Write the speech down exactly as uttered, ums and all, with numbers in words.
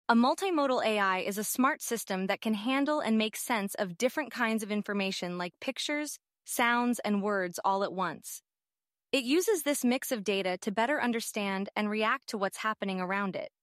A multimodal A I is a smart system that can handle and make sense of different kinds of information like pictures, sounds, and words all at once. It uses this mix of data to better understand and react to what's happening around it.